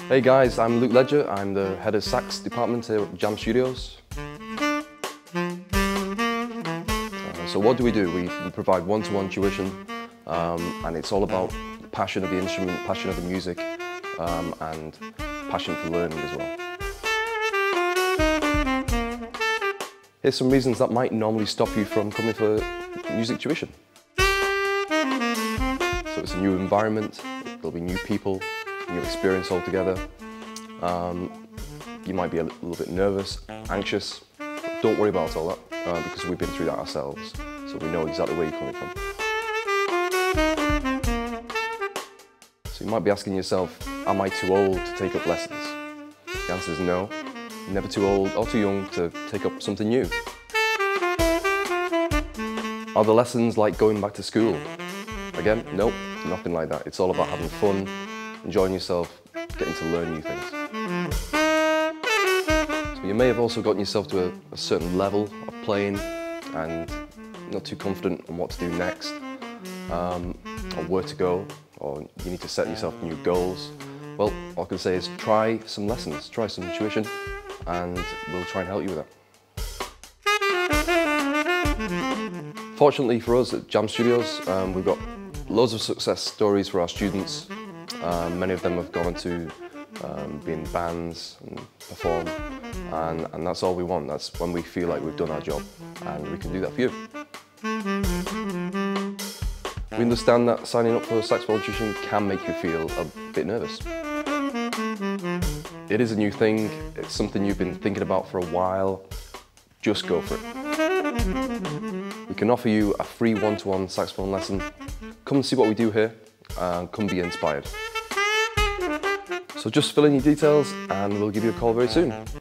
Hey guys, I'm Luke Ledger. I'm the head of sax department here at Jamm Studios. So what do? We provide one-to-one tuition, and it's all about passion of the instrument, passion of the music, and passion for learning as well. Here's some reasons that might normally stop you from coming for music tuition. So it's a new environment, there'll be new people, new experience altogether. You might be a little bit nervous, anxious. Don't worry about all that, because we've been through that ourselves, so we know exactly where you're coming from. So you might be asking yourself, am I too old to take up lessons? The answer is no. Never too old or too young to take up something new. Are the lessons like going back to school? Again, nope, nothing like that. It's all about having fun, enjoying yourself, getting to learn new things. So you may have also gotten yourself to a certain level of playing and not too confident on what to do next, or where to go, or you need to set yourself new goals. Well, all I can say is try some lessons, try some tuition, and we'll try and help you with that. Fortunately for us at Jamm Studios, we've got loads of success stories for our students. Many of them have gone on to be in bands and perform, and that's all we want. That's when we feel like we've done our job, and we can do that for you. We understand that signing up for saxophone tuition can make you feel a bit nervous. It is a new thing, it's something you've been thinking about for a while. Just go for it. We can offer you a free one-to-one saxophone lesson. Come and see what we do here, and come be inspired. So just fill in your details and we'll give you a call very soon.